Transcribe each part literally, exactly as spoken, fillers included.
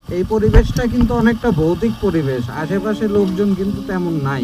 এই পরিবেশটা কিন্তু অনেকটা ভৌতিক পরিবেশ, আশেপাশে লোকজন কিন্তু তেমন নাই।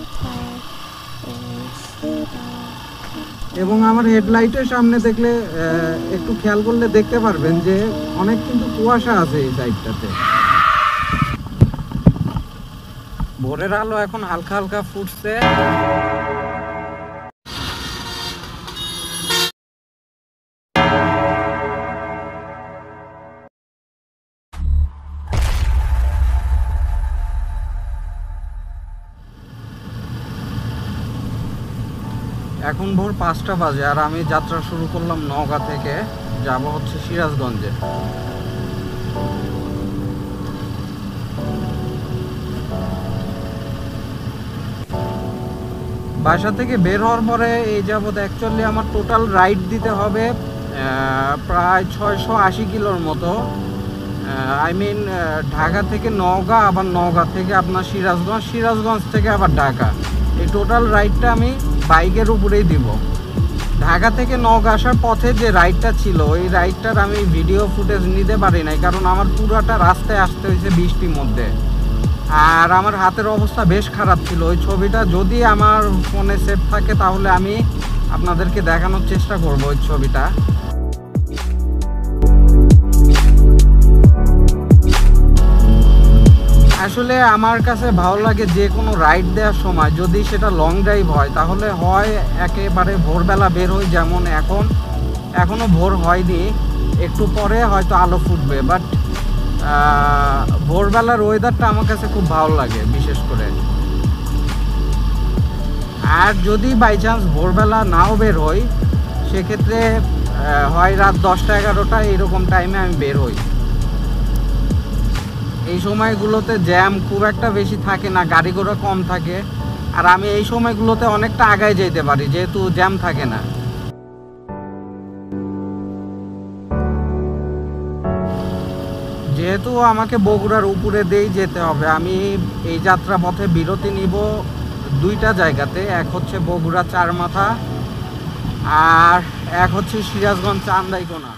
এবং আমার হেডলাইটের সামনে দেখলে একটু খেয়াল করলে দেখতে পারবেন যে অনেক কিন্তু কুয়াশা আছে এই সাইডটাতে। ভোরের আলো এখন হালকা হালকা ফুটছে। এখন ভোর পাঁচটা বাজে আর আমি যাত্রা শুরু করলাম নওগাঁ থেকে, যাব হচ্ছে সিরাজগঞ্জে। বাসা থেকে বের হওয়ার পরে এই যাবৎ অ্যাকচুয়ালি আমার টোটাল রাইড দিতে হবে প্রায় ছয়শো আশি কিলোর মতো। আই মিন ঢাকা থেকে নওগাঁ, আবার নওগাঁ থেকে আপনার সিরাজগঞ্জ, সিরাজগঞ্জ থেকে আবার ঢাকা। এই টোটাল রাইডটা আমি বাইকের উপরেই দিব। ঢাকা থেকে নওগাঁ আসার পথে যে রাইডটা ছিল ওই রাইডটার আমি ভিডিও ফুটেজ নিতে পারি নাই, কারণ আমার পুরাটা রাস্তায় আসতে হয়েছে বৃষ্টির মধ্যে। আর আমার হাতের অবস্থা বেশ খারাপ ছিল। ওই ছবিটা যদি আমার ফোনে সেভ থাকে তাহলে আমি আপনাদেরকে দেখানোর চেষ্টা করব ওই ছবিটা। আসলে আমার কাছে ভালো লাগে যে কোনো রাইড দেওয়ার সময় যদি সেটা লং ড্রাইভ হয় তাহলে হয় একেবারে ভোরবেলা বের হই, যেমন এখন এখনও ভোর হয়নি, একটু পরে হয়তো আলো ফুটবে, বাট ভোরবেলার ওয়েদারটা আমার কাছে খুব ভালো লাগে বিশেষ করে। আর যদি বাই চান্স ভোরবেলা নাও বের হই সেক্ষেত্রে হয় রাত দশটা এগারোটা এইরকম টাইমে আমি বের হই। এই সময়গুলোতে জ্যাম খুব একটা বেশি থাকে না, গাড়ি ঘোড়া কম থাকে, আর আমি এই সময়গুলোতে অনেকটা আগায় যেতে পারি যেহেতু জ্যাম থাকে না। যেহেতু আমাকে বগুড়ার উপরে দিয়েই যেতে হবে, আমি এই যাত্রা পথে বিরতি নিব দুইটা জায়গাতে, এক হচ্ছে বগুড়া চারমাথা আর এক হচ্ছে সিরাজগঞ্জ চান্দাইকোনা।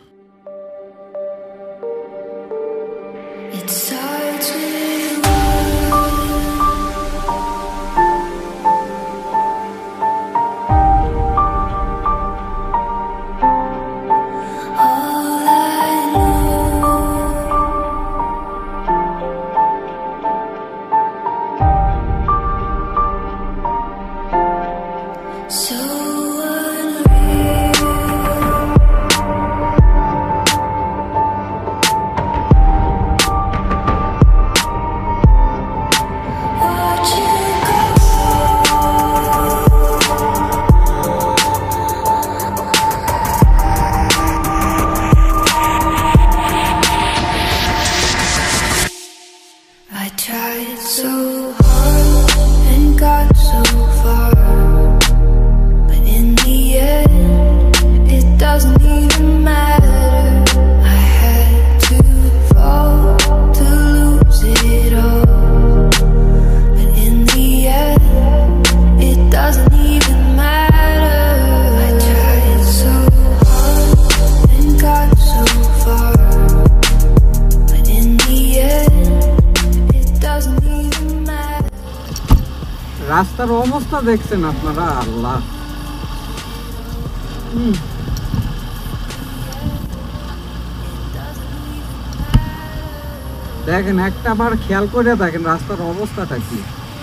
রাস্তার অবস্থা দেখছেন আপনারা, আল্লাহ। দেখেন একটা বার খেয়াল করে দেখেন রাস্তার অবস্থাটা কি।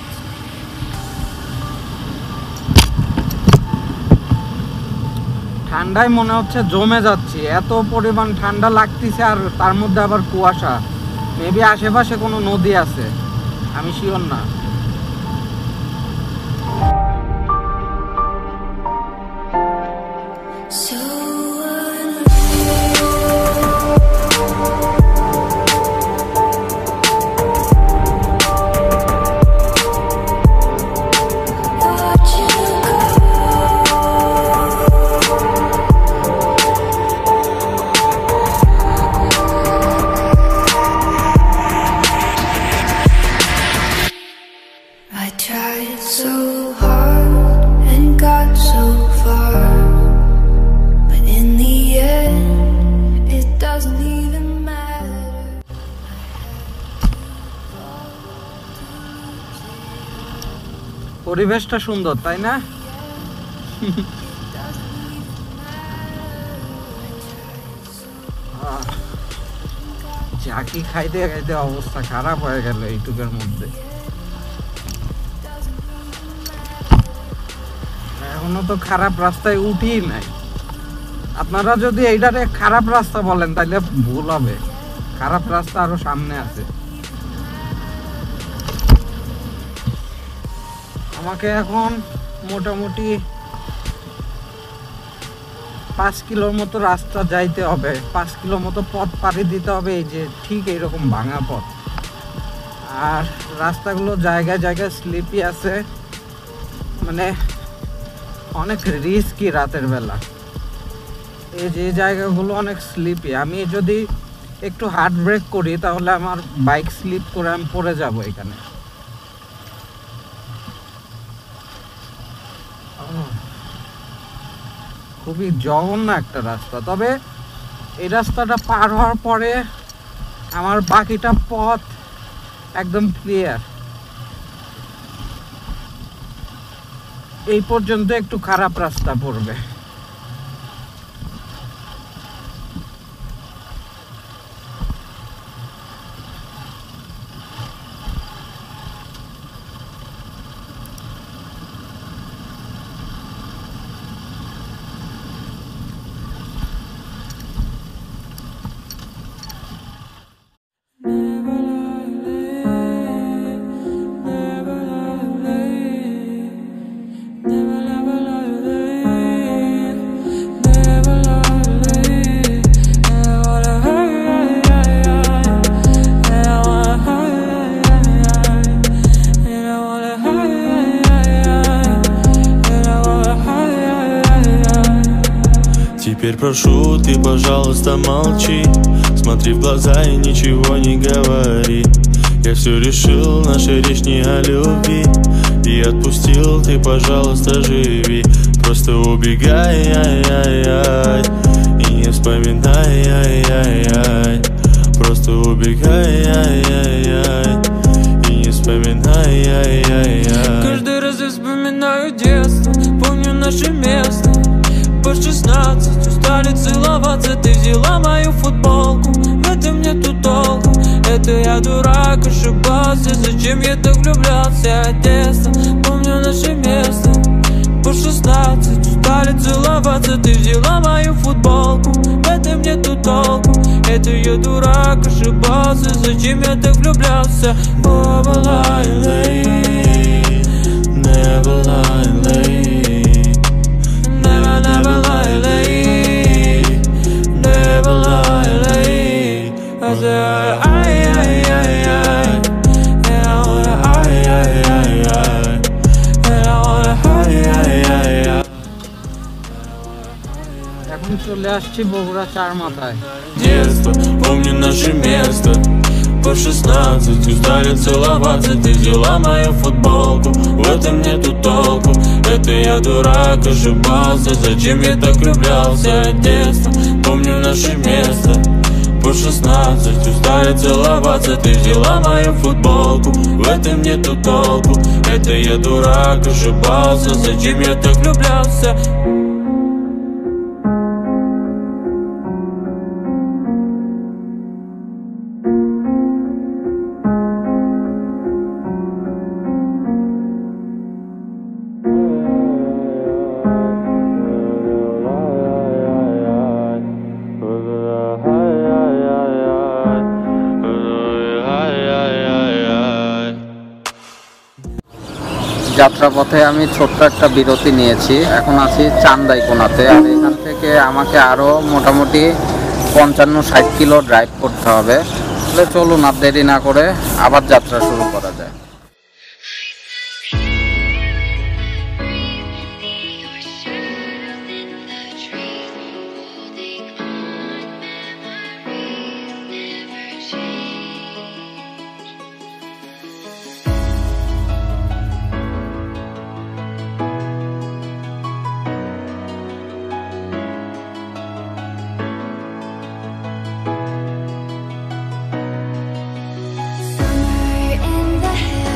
ঠান্ডায় মনে হচ্ছে জমে যাচ্ছি, এত পরিমাণ ঠান্ডা লাগতেছে, আর তার মধ্যে আবার কুয়াশা। মেবি আশেপাশে কোনো নদী আছে, আমি শিওর না। পরিবেশটা সুন্দর, তাই না? চাকি খাইতে খাইতে অবস্থা খারাপ হয়ে গেল এইটুকের মধ্যে। এখনো তো খারাপ রাস্তায় উঠি নাই। আপনারা যদি এইটারে খারাপ রাস্তা বলেন তাহলে ভুল হবে, খারাপ রাস্তা আরো সামনে আছে। আমাকে এখন মোটামুটি পাঁচ কিলোর মতো রাস্তা যাইতে হবে, পাঁচ কিলো মতো পথ পাড়ি দিতে হবে, এই যে ঠিক এইরকম ভাঙা পথ। আর রাস্তাগুলো জায়গায় জায়গায় স্লিপি আছে, মানে অনেক রিস্কি রাতের বেলা। এই যে জায়গাগুলো অনেক স্লিপি, আমি যদি একটু হার্ড ব্রেক করি তাহলে আমার বাইক স্লিপ করে আমি পড়ে যাব এখানে। খুবই জঘন্য একটা রাস্তা। তবে এই রাস্তাটা পার হওয়ার পরে আমার বাকিটা পথ একদম ক্লিয়ার। এই পর্যন্ত একটু খারাপ রাস্তা পড়বে। Теперь прошу, ты, пожалуйста, молчи. Смотри в глаза и ничего не говори. Я все решил, наша речь не о любви. И отпустил, ты, пожалуйста, живи. Просто убегай, ай-яй-яй, и не вспоминай, ай-яй-яй. Просто убегай, ай-яй-яй, и не вспоминай, ай-яй-яй. Каждый раз я вспоминаю детство, помню наше место. По шестнадцать устали целоваться, ты взяла мою футболку, в этом нету толку. Это я дурак, ошибался, зачем я так влюблялся от детства. Помню наше место. По шестнадцать устали целоваться, ты взяла мою футболку, в этом нету толку. Это я дурак, ошибался, зачем я так влюблялся. Oh, never lie late. Never, never lie late. Never lie late. I said, ay, ay, ay, ay. And I wanna, ay, ay, ay, ay. And I wanna, ay, ay, ay, ay. এখন চলে আসছি বগুড়া চার মাথায়। Детство, помню наше место. По шестнадцать устали целоваться, ты взяла мою футболку, в этом нету толку. Это я дурак, ошибался, зачем я так влюблялся от детства. Помню наше место. По шестнадцать устали целоваться, ты взяла мою футболку, в этом нету толку. Это я дурак, ошибался, зачем я так влюблялся. যাত্রাপথে আমি ছোট্ট একটা বিরতি নিয়েছি, এখন আছি চান্দাই কোনাতে। আর এখান থেকে আমাকে আরও মোটামুটি পঞ্চান্ন ষাট কিলো ড্রাইভ করতে হবে। তাহলে চলুন আর দেরি না করে আবার যাত্রা শুরু করা যায়। Somewhere in the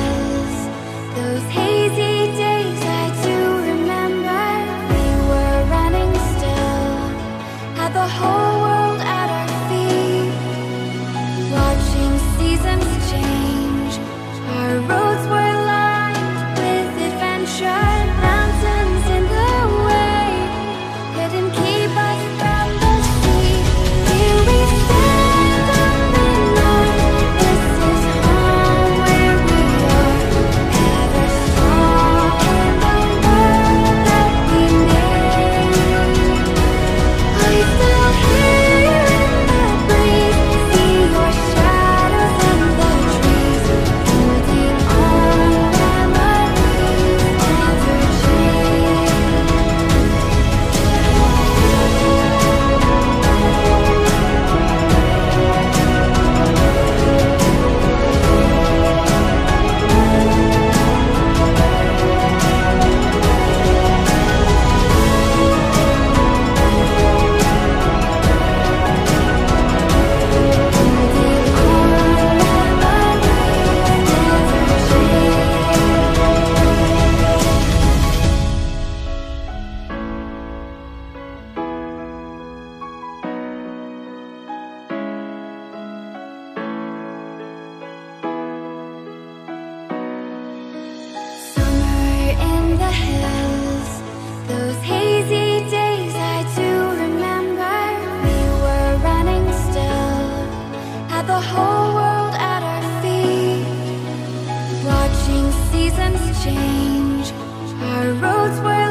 hills. Those hazy days I do remember. We were running still, had the whole world at our feet, watching seasons change. Our roads were